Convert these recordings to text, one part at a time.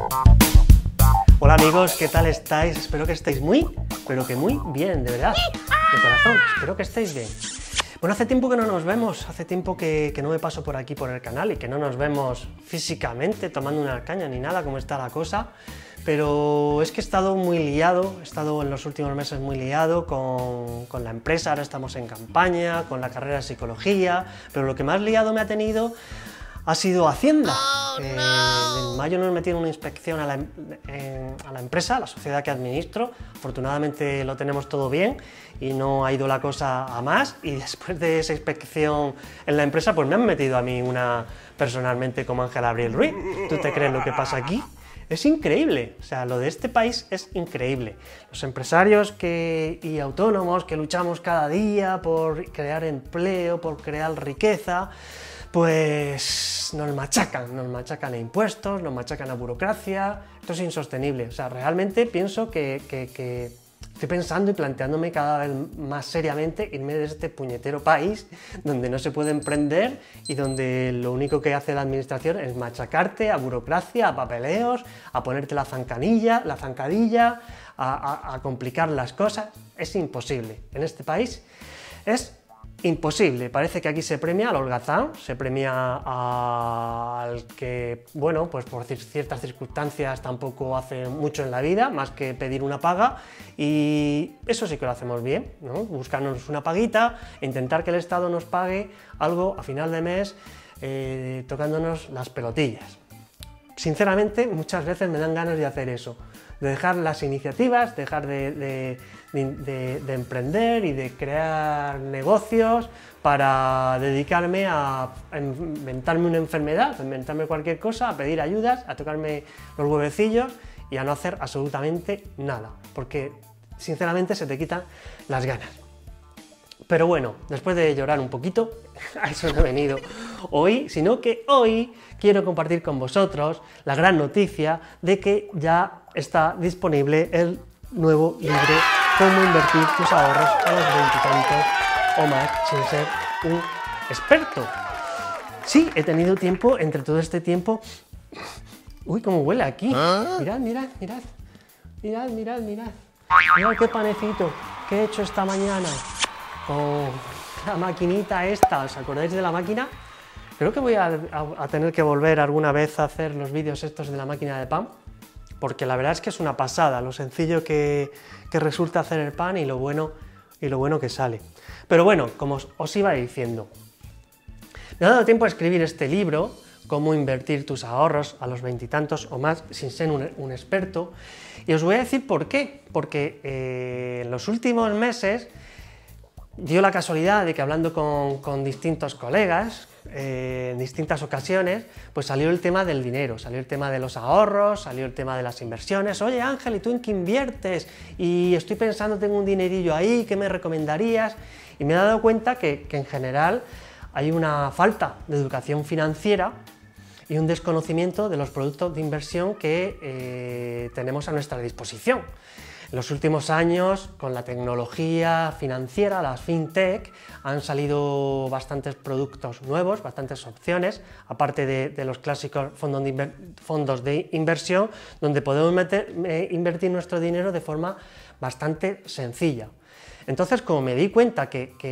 Hola amigos, ¿qué tal estáis? Espero que estéis pero que muy bien, de verdad, de corazón, espero que estéis bien. Bueno, hace tiempo que no nos vemos, hace tiempo que no me paso por aquí por el canal y que no nos vemos físicamente tomando una caña ni nada, como está la cosa, pero es que he estado muy liado, he estado en los últimos meses muy liado con la empresa, ahora estamos en campaña, con la carrera de psicología, pero lo que más liado me ha tenido ha sido Hacienda. En mayo nos metieron una inspección a la empresa, a la sociedad que administro. Afortunadamente lo tenemos todo bien y no ha ido la cosa a más, y después de esa inspección en la empresa pues me han metido a mí una personalmente como Ángel Abril Ruiz. ¿Tú te crees lo que pasa aquí? Es increíble, o sea, lo de este país es increíble. Los empresarios y autónomos que luchamos cada día por crear empleo, por crear riqueza, pues nos machacan a impuestos, nos machacan a burocracia. Esto es insostenible. O sea, realmente pienso que estoy pensando y planteándome cada vez más seriamente irme de este puñetero país donde no se puede emprender y donde lo único que hace la administración es machacarte a burocracia, a papeleos, a ponerte la zancadilla, a complicar las cosas. Es imposible. En este país es imposible. Parece que aquí se premia al holgazán, se premia al que, bueno, pues por ciertas circunstancias tampoco hace mucho en la vida, más que pedir una paga, y eso sí que lo hacemos bien, ¿no? Buscarnos una paguita, intentar que el Estado nos pague algo a final de mes, tocándonos las pelotillas. Sinceramente, muchas veces me dan ganas de hacer eso, de dejar las iniciativas, dejar de emprender y de crear negocios para dedicarme a inventarme una enfermedad, a inventarme cualquier cosa, a pedir ayudas, a tocarme los huevecillos y a no hacer absolutamente nada, porque sinceramente se te quitan las ganas. Pero bueno, después de llorar un poquito, a eso no he venido hoy, sino que hoy quiero compartir con vosotros la gran noticia de que ya está disponible el nuevo libro Cómo invertir tus ahorros a los 20 y tantos o más sin ser un experto. Sí, he tenido tiempo, entre todo este tiempo... Uy, cómo huele aquí. Mirad. Mirad qué panecito que he hecho esta mañana con la maquinita esta. ¿Os acordáis de la máquina? Creo que voy a tener que volver alguna vez a hacer los vídeos estos de la máquina de pan, porque la verdad es que es una pasada lo sencillo que resulta hacer el pan y lo bueno que sale. Pero bueno, como os iba diciendo, me ha dado tiempo a escribir este libro, Cómo invertir tus ahorros a los 20 y tantos o más sin ser un experto, y os voy a decir por qué. Porque en los últimos meses dio la casualidad de que hablando con distintos colegas, en distintas ocasiones, pues salió el tema del dinero, salió el tema de los ahorros, salió el tema de las inversiones. Oye Ángel, ¿y tú en qué inviertes? Y estoy pensando, tengo un dinerillo ahí, ¿qué me recomendarías? Y me he dado cuenta que en general hay una falta de educación financiera y un desconocimiento de los productos de inversión que tenemos a nuestra disposición. En los últimos años, con la tecnología financiera, las fintech, han salido bastantes productos nuevos, bastantes opciones, aparte de los clásicos fondos de inversión, donde podemos invertir nuestro dinero de forma bastante sencilla. Entonces, como me di cuenta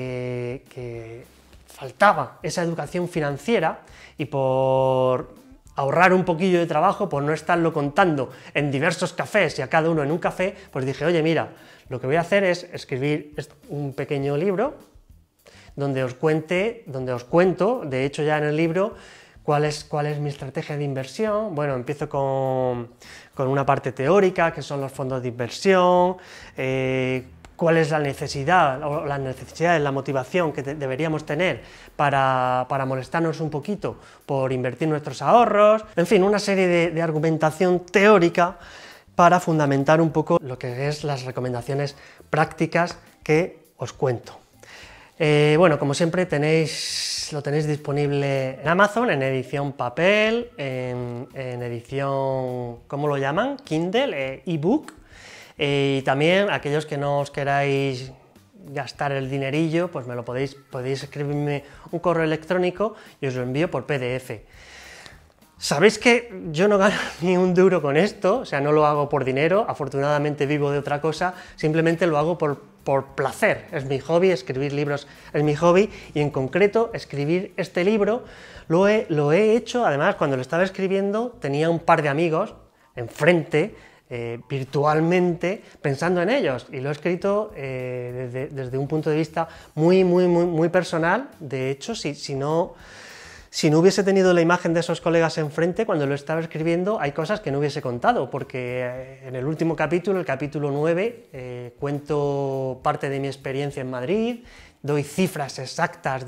que faltaba esa educación financiera, y por ahorrar un poquillo de trabajo, por no estarlo contando en diversos cafés y a cada uno en un café, pues dije, oye, mira, lo que voy a hacer es escribir un pequeño libro donde os cuento, de hecho ya en el libro, cuál es mi estrategia de inversión. Bueno, empiezo con una parte teórica, que son los fondos de inversión, cuál es la necesidad, o las necesidades, la motivación que deberíamos tener para molestarnos un poquito por invertir nuestros ahorros, en fin, una serie de argumentación teórica para fundamentar un poco lo que es las recomendaciones prácticas que os cuento. Bueno, como siempre lo tenéis disponible en Amazon, en edición papel, en edición, ¿cómo lo llaman? Kindle, ebook. Y también aquellos que no os queráis gastar el dinerillo, pues podéis escribirme un correo electrónico y os lo envío por PDF. Sabéis que yo no gano ni un duro con esto, o sea, no lo hago por dinero, afortunadamente vivo de otra cosa, simplemente lo hago por placer, es mi hobby, escribir libros es mi hobby, y en concreto escribir este libro lo he hecho, además cuando lo estaba escribiendo tenía un par de amigos enfrente, virtualmente, pensando en ellos, y lo he escrito desde un punto de vista muy personal. De hecho, si no hubiese tenido la imagen de esos colegas enfrente, cuando lo estaba escribiendo, hay cosas que no hubiese contado, porque en el último capítulo, el capítulo 9, cuento parte de mi experiencia en Madrid, doy cifras exactas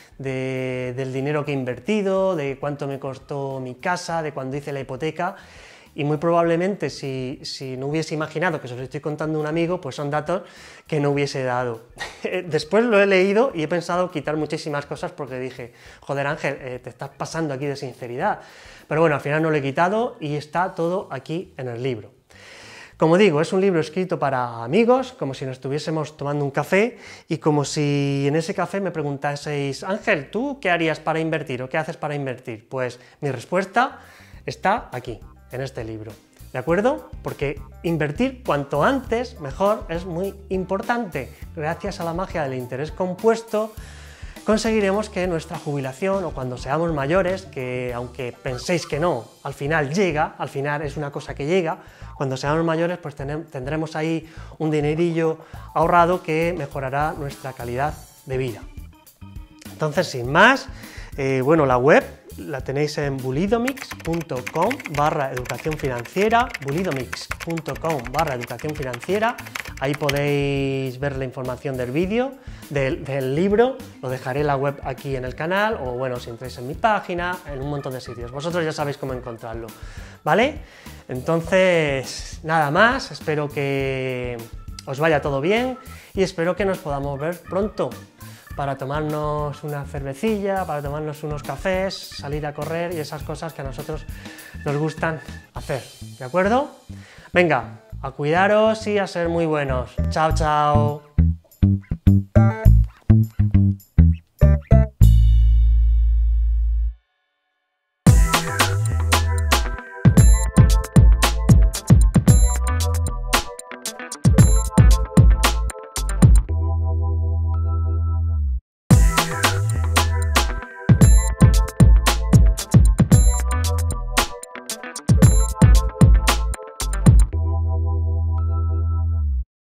del dinero que he invertido, de cuánto me costó mi casa, de cuando hice la hipoteca, y muy probablemente si no hubiese imaginado que se los estoy contando a un amigo, pues son datos que no hubiese dado. Después lo he leído y he pensado quitar muchísimas cosas porque dije, joder Ángel, te estás pasando aquí de sinceridad. Pero bueno, al final no lo he quitado y está todo aquí en el libro. Como digo, es un libro escrito para amigos, como si nos estuviésemos tomando un café y como si en ese café me preguntaseis, Ángel, ¿tú qué harías para invertir o qué haces para invertir? Pues mi respuesta está aquí, en este libro, ¿de acuerdo? Porque invertir cuanto antes mejor es muy importante. Gracias a la magia del interés compuesto conseguiremos que nuestra jubilación o cuando seamos mayores, que aunque penséis que no, al final llega, al final es una cosa que llega, cuando seamos mayores pues tendremos ahí un dinerillo ahorrado que mejorará nuestra calidad de vida. Entonces, sin más, bueno, la web la tenéis en bulidomix.com/educación financiera, bulidomix.com/educación financiera. Ahí podéis ver la información del vídeo, del libro, lo dejaré en la web aquí en el canal, o bueno, si entráis en mi página, en un montón de sitios. Vosotros ya sabéis cómo encontrarlo, ¿vale? Entonces, nada más, espero que os vaya todo bien y espero que nos podamos ver pronto, para tomarnos una cervecilla, para tomarnos unos cafés, salir a correr y esas cosas que a nosotros nos gustan hacer, ¿de acuerdo? Venga, a cuidaros y a ser muy buenos. Chao, chao.